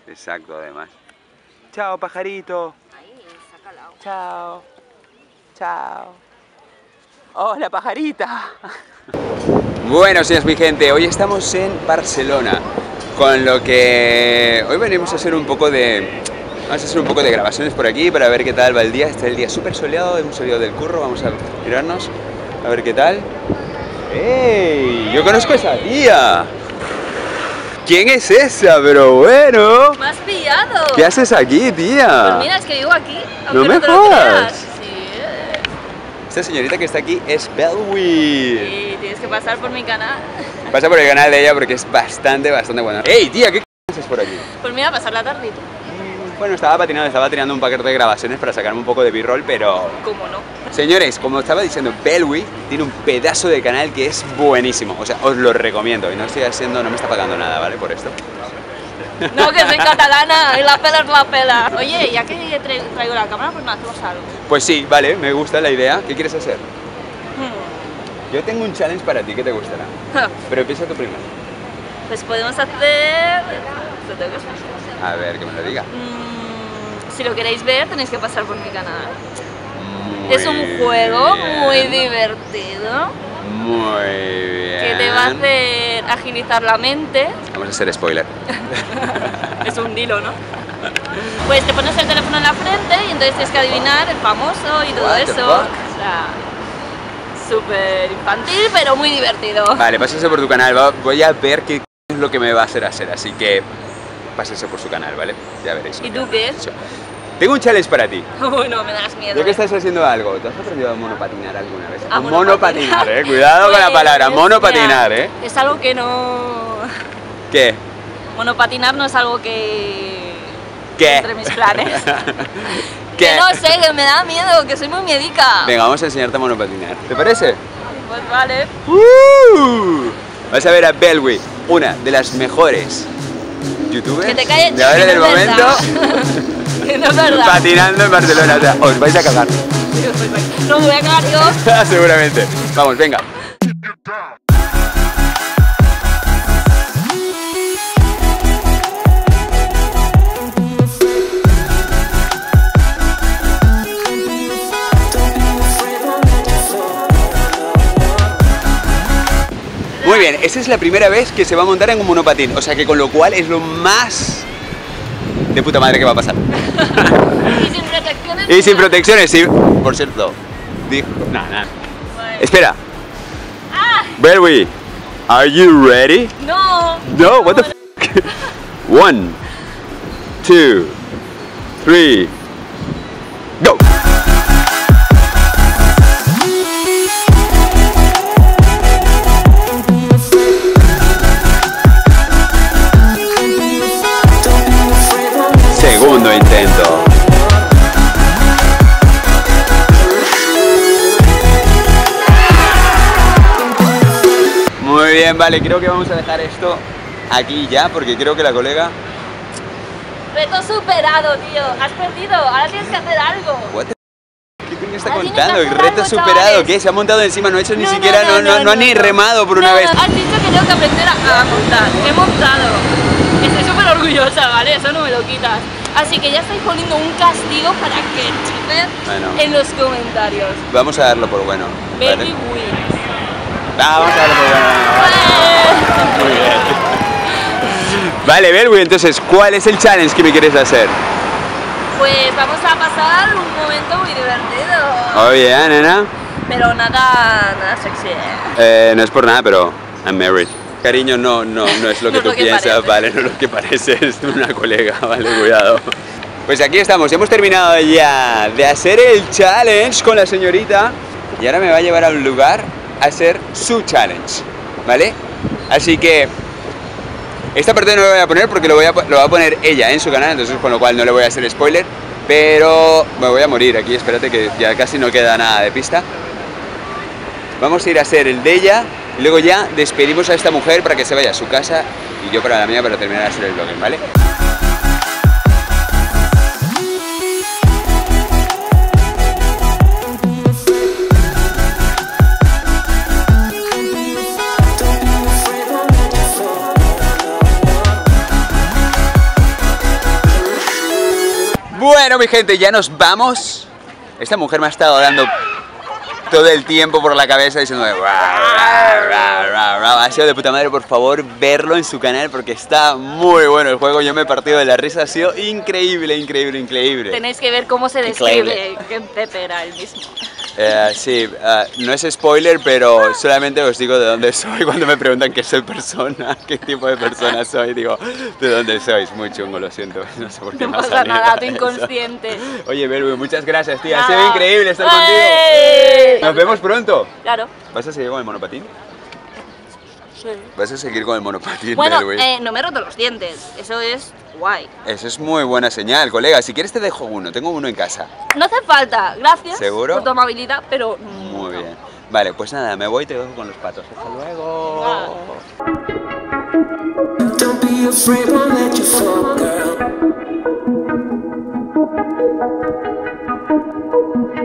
Exacto, además. Chao, pajarito. Ahí, sácalo. Chao. Chao. Hola, pajarita. Bueno, señores, mi gente, hoy estamos en Barcelona, con lo que hoy venimos a hacer un poco de... Vamos a hacer un poco de grabaciones por aquí para ver qué tal va el día. Está el día súper soleado, hemos salido del curro, vamos a mirarnos, a ver qué tal. ¡Ey! Yo conozco a esa tía. ¿Quién es esa? Pero bueno. ¡Me has pillado! ¿Qué haces aquí, tía? Pues mira, es que vivo aquí. No me te lo jodas. creas. Sí. Esta señorita que está aquí es Belwi. Sí, tienes que pasar por mi canal. Pasa por el canal de ella porque es bastante bueno. ¡Ey, tía! ¿Qué haces por aquí? Pues mira, pasar la tarde y tú. Bueno, estaba tirando un paquete de grabaciones para sacarme un poco de b-roll, pero... ¿Cómo no? Señores, como estaba diciendo, Belwi tiene un pedazo de canal que es buenísimo. O sea, os lo recomiendo. Y no me está pagando nada, ¿vale? Por esto. No, que soy catalana y la pela es la pela. Oye, ya que traigo la cámara, pues me hacemos algo. Pues sí, vale, me gusta la idea. ¿Qué quieres hacer? Yo tengo un challenge para ti que te gustará. Pero piensa tú primero. Pues podemos hacer... ¿Lo tengo que hacer? A ver, que me lo diga. Si lo queréis ver, tenéis que pasar por mi canal. Es un juego muy divertido. Muy bien. Que te va a hacer agilizar la mente. Vamos a hacer spoiler. Es un dilo, ¿no? Pues te pones el teléfono en la frente y entonces tienes que adivinar el famoso y todo What the eso. fuck? O sea, súper infantil, pero muy divertido. Vale, pásese por tu canal. Voy a ver qué es lo que me va a hacer, así que pásese por su canal, ¿vale? Ya veréis. ¿Y tú qué? Tengo un challenge para ti. Bueno, me das miedo. Ya que estás haciendo algo, ¿te has aprendido a monopatinar alguna vez? A monopatinar, cuidado pues, con la palabra, monopatinar, Es algo que no... ¿Qué? Monopatinar no es algo que... ¿Qué? Entre mis planes. ¿Qué? Que no sé, que me da miedo, que soy muy miedica. Venga, vamos a enseñarte a monopatinar. ¿Te parece? Pues vale. Vas a ver a Belwi, una de las mejores youtubers Que te calles, de ahora del no es momento. Que no es verdad. Patinando en Barcelona, o sea, os vais a cagar. No me voy a cagar yo. Seguramente. Vamos, venga. Muy bien, esta es la primera vez que se va a montar en un monopatín, o sea que con lo cual es lo más de puta madre que va a pasar. Y sin protecciones. Y sin protecciones, sí. Por cierto, dijo... Nada. Ah, Espera. Belwi, are you ready? no. No, what the f***? 1, 2, 3, go! Segundo intento. Muy bien, vale, creo que vamos a dejar esto aquí ya, porque creo que la colega... Reto superado, tío. Has perdido. Ahora tienes que hacer algo. What the... ¿Qué coño está Ahora tienes contando? que El hacer reto algo, superado, chavales. ¿qué? Se ha montado encima, no ha hecho ni No, siquiera, no ha ni remado por una vez. Has dicho que tengo que aprender a montar. He montado. Estoy súper orgullosa, ¿vale? Eso no me lo quitas. Así que ya estáis poniendo un castigo para que chupen en los comentarios. Vamos a darlo por bueno. Baby ¿vale? wins. Vamos a darlo por bueno. Muy bien. Vale, Belwi, entonces, ¿cuál es el challenge que me quieres hacer? Pues vamos a pasar un momento muy divertido. Oye, nena. Pero nada sexy, No es por nada, pero I'm married. Cariño, no es lo que No es tú lo que piensas, parece. vale, no es lo que parece, es una colega, vale, cuidado. Pues aquí estamos, hemos terminado ya de hacer el challenge con la señorita y ahora me va a llevar a un lugar a hacer su challenge, ¿vale? Así que esta parte no lo voy a poner porque lo va a poner ella en su canal, entonces con lo cual no le voy a hacer spoiler, pero me voy a morir aquí, espérate que ya casi no queda nada de pista. Vamos a ir a hacer el de ella y luego ya despedimos a esta mujer para que se vaya a su casa y yo para la mía para terminar de hacer el vlog, ¿vale? Bueno, mi gente, ya nos vamos. Esta mujer me ha estado dando todo el tiempo por la cabeza diciendo ha sido de puta madre. Por favor, verlo en su canal porque está muy bueno el juego. Yo me he partido de la risa, ha sido increíble, increíble, increíble. Tenéis que ver cómo se describe que Pepe era el mismo. Sí, no es spoiler, pero solamente os digo de dónde soy. Cuando me preguntan qué soy persona, qué tipo de persona soy, digo, ¿de dónde sois? Muy chungo, lo siento, no sé por qué no pasa nada, tu inconsciente. Oye, Belbu, muchas gracias, tía, ha sido increíble estar contigo. Nos vemos pronto. Claro. ¿Vas a seguir con el monopatín? Sí. ¿Vas a seguir con el monopatín? Bueno, no me he roto los dientes, eso es guay. Eso es muy buena señal, colega. Si quieres te dejo uno, tengo uno en casa. No hace falta, gracias. ¿Seguro? Por tu amabilidad, pero... Muy bien. Vale, pues nada, me voy y te dejo con los patos. Hasta luego. Don't be afraid, won't let you fall, girl.